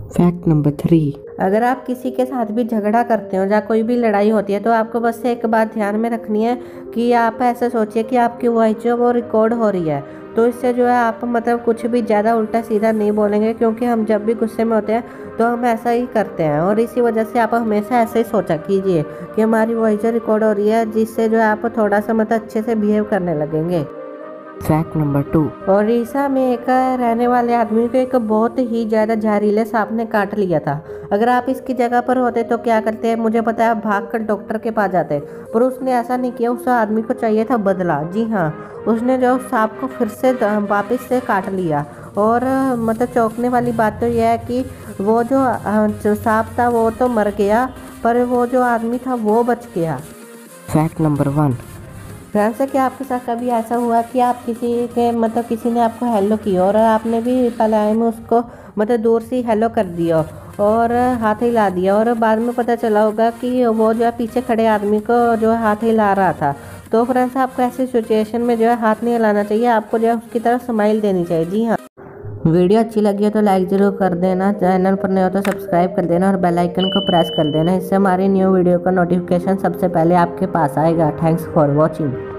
Fact number 3। अगर आप किसी के साथ भी झगड़ा करते हो या कोई भी लड़ाई होती है तो आपको बस एक बात ध्यान में रखनी है कि आप ऐसे सोचिए कि आपकी वॉइस जो वो रिकॉर्ड हो रही है। तो इससे जो है आप मतलब कुछ भी ज़्यादा उल्टा सीधा नहीं बोलेंगे, क्योंकि हम जब भी गुस्से में होते हैं तो हम ऐसा ही करते हैं। और इसी वजह से आप हमेशा ऐसे ही सोचा कीजिए कि हमारी वॉइस जो रिकॉर्ड हो रही है, जिससे जो है आप थोड़ा सा मतलब अच्छे से बिहेव करने लगेंगे। Fact number 2। ओडिशा में एक रहने वाले आदमी को एक बहुत ही ज़्यादा जहरीले सांप ने काट लिया था। अगर आप इसकी जगह पर होते तो क्या करते हैं? मुझे पता है, आप भागकर डॉक्टर के पास जाते, पर उसने ऐसा नहीं किया। उस आदमी को चाहिए था बदला। जी हाँ, उसने जो सांप को फिर से वापस से काट लिया। और मतलब चौंकने वाली बात तो यह है कि वो जो सांप था वो तो मर गया, पर वो जो आदमी था वो बच गया। Fact number 1। फ्रेंड्स, क्या आपके साथ कभी ऐसा हुआ कि आप किसी ने आपको हेलो किया और आपने भी पलायन में उसको मतलब दूर से हेलो कर दिया और हाथ हिला दिया, और बाद में पता चला होगा कि वो जो है पीछे खड़े आदमी को जो है हाथ हिला रहा था। तो फ्रेंड्स, आपको ऐसी सिचुएशन में जो है हाथ नहीं हिलाना चाहिए, आपको जो है उसकी तरफ स्माइल देनी चाहिए। जी हाँ, वीडियो अच्छी लगी हो तो लाइक ज़रूर कर देना, चैनल पर नए हो तो सब्सक्राइब कर देना और बेल आइकन को प्रेस कर देना। इससे हमारी न्यू वीडियो का नोटिफिकेशन सबसे पहले आपके पास आएगा। Thanks for watching.